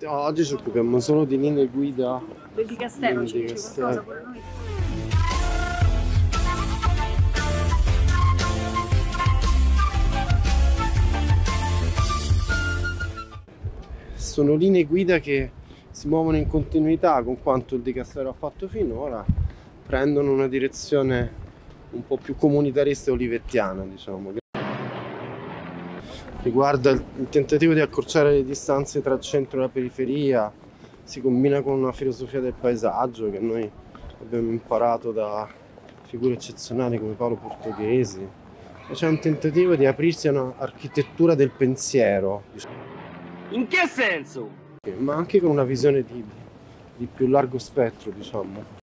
Oggi ci occupiamo solo di linee guida del Dicastero, ci dice qualcosa pure noi. Sono linee guida che si muovono in continuità con quanto il Dicastero ha fatto finora, prendono una direzione un po' più comunitarista e olivettiana, diciamo. Riguarda il tentativo di accorciare le distanze tra il centro e la periferia, si combina con una filosofia del paesaggio che noi abbiamo imparato da figure eccezionali come Paolo Portoghesi. C'è un tentativo di aprirsi a un'architettura del pensiero. In che senso? Ma anche con una visione di più largo spettro, diciamo.